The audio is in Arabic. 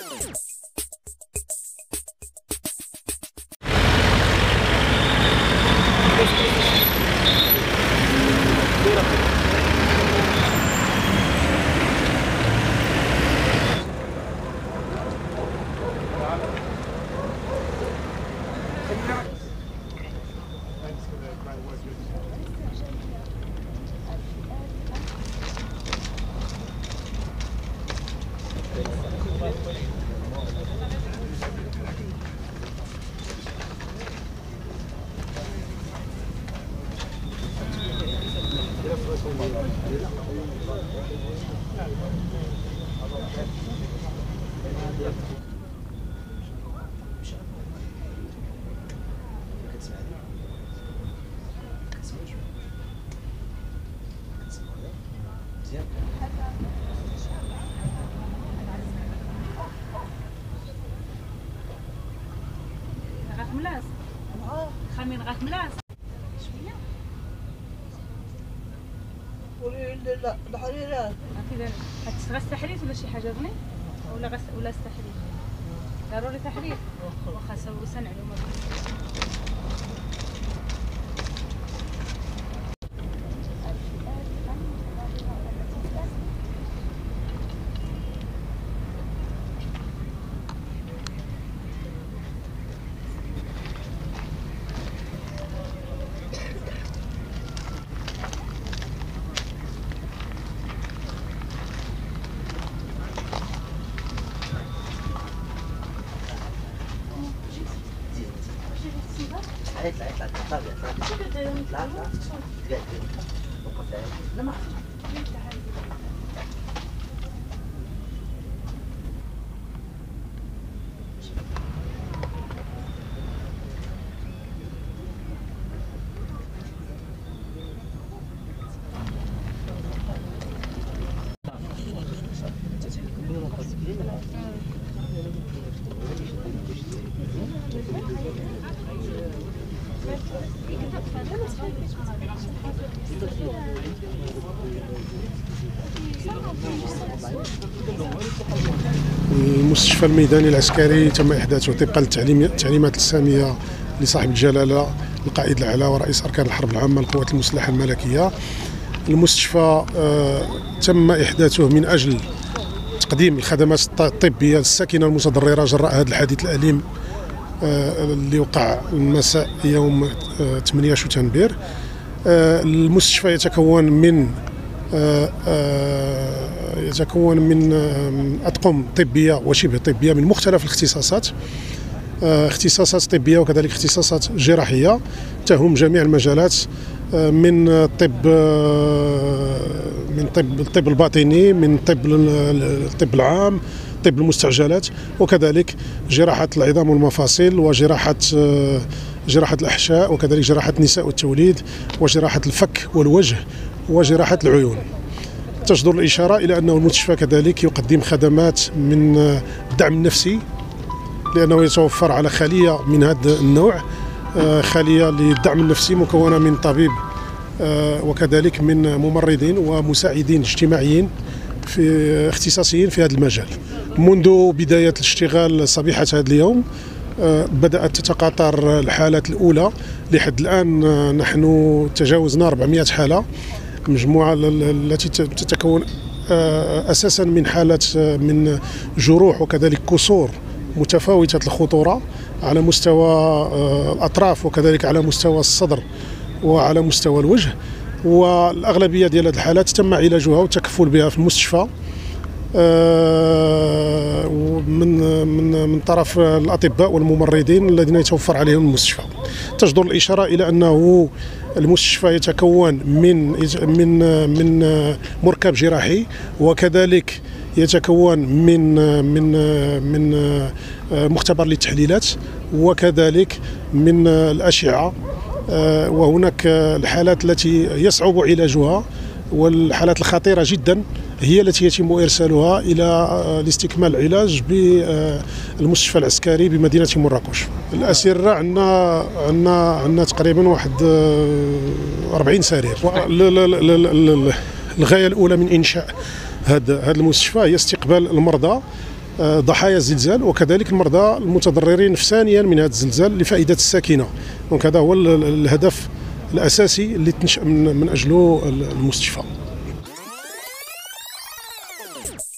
ملاس خامين غاك ملاس شويه لا الحريرات كذا غاس تحرير ولا شي حاجه غني ولا غاس ولا تحرير ضروري تحرير واخا سوي سنع اليوم المستشفى الميداني العسكري تم إحداثه طبقا للتعليمات السامية لصاحب الجلالة القائد الأعلى ورئيس أركان الحرب العامة للقوات المسلحة الملكية. المستشفى تم إحداثه من أجل تقديم الخدمات الطبية الساكنة المتضررة جراء هذا الحادث الأليم اللي وقع مساء يوم 8 شتنبر. المستشفى يتكون من أطقم طبية وشبه طبية من مختلف الاختصاصات، اختصاصات طبية وكذلك اختصاصات جراحية تهم جميع المجالات، من الطب الباطني، من الطب العام، طب المستعجلات، وكذلك جراحة العظام والمفاصل، وجراحة الأحشاء، وكذلك جراحة النساء والتوليد، وجراحة الفك والوجه، وجراحة العيون. تجدر الإشارة إلى أنه المستشفى كذلك يقدم خدمات من الدعم النفسي، لأنه يتوفر على خلية من هذا النوع، خلية للدعم النفسي مكونة من طبيب وكذلك من ممرضين ومساعدين اجتماعيين في اختصاصيين في هذا المجال. منذ بداية الاشتغال صبيحة هذا اليوم بدأت تتقاطر الحالات الأولى. لحد الآن نحن تجاوزنا 400 حالة، مجموعة التي تتكون أساسا من حالات من جروح وكذلك كسور متفاوتة الخطورة على مستوى الأطراف وكذلك على مستوى الصدر وعلى مستوى الوجه، والأغلبية ديال هذه الحالات تم علاجها والتكفل بها في المستشفى من طرف الأطباء والممرضين الذين يتوفر عليهم المستشفى. تجدر الإشارة إلى أنه المستشفى يتكون من مركب جراحي، وكذلك يتكون من مختبر للتحليلات، وكذلك من الأشعة، وهناك الحالات التي يصعب علاجها والحالات الخطيرة جدا هي التي يتم إرسالها إلى لاستكمال العلاج بالمستشفى العسكري بمدينة مراكش. الأسرة عندنا تقريبا واحد 40 سرير. الغاية الأولى من إنشاء هذا المستشفى هي استقبال المرضى ضحايا الزلزال، وكذلك المرضى المتضررين نفسانيا من هذا الزلزال لفائده الساكنه. دونك هذا هو الهدف الاساسي اللي تنشأ من اجله المستشفى.